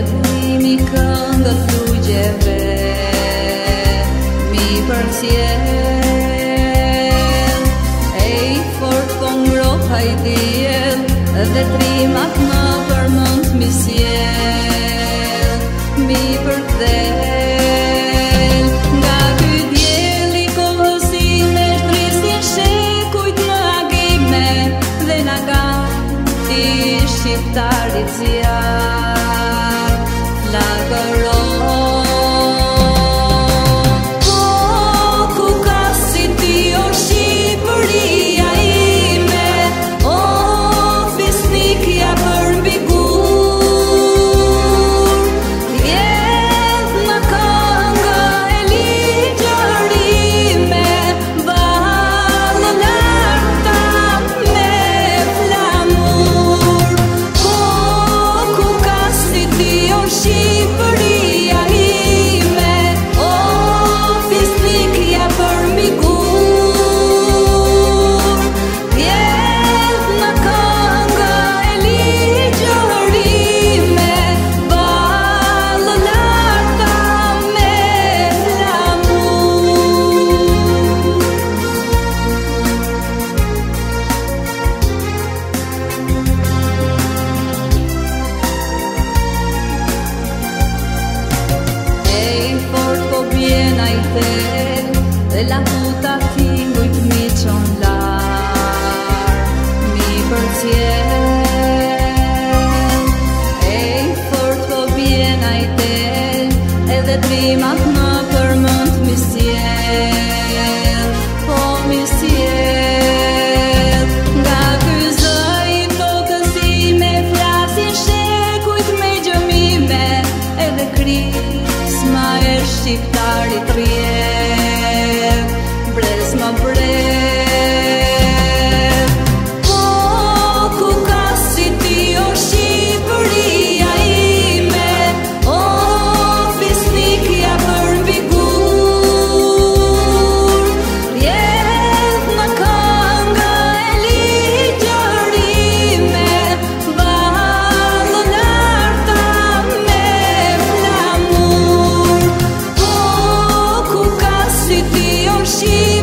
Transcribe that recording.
primi këngët lugjeve, mi përcjell. Ej, fort po ngrohaj diell, dhe trimat më përmend mi sjell, mi përkthel. Nga ky diell i kohësime shtrisin shekujt në agime, dhe na gati shqiptarit zjarr flakëron. Po ku ka si ti o Shqipëria ime, o fisnikja për mbi gur, rjedh në këngë e ligjërime, ballë larta me flamur. Po ku ka si ti o Shqipëria ime, o fisnikja për mbi gur, rjedh në këngë e ligjërime, ballë larta me flamur. Ej, fort po bjen ai tel, dhe la puta tingujt mi qon lar, mi përcjell. Ej, fort po bjen ai tel, edhe trimat më përmend mi sjell, po mi sjell. Nga ky zë i tokës ime flasin shekujt me gjëmime, edhe krisma e shqiptarit rjedh, brez më brez. Po ku ka si ti o Shqipëria ime, o fisnikja për mbi gur, rjedh në këngë e ligjërime, ballë larta me flamur. Po ku ka si ti o Shqipëria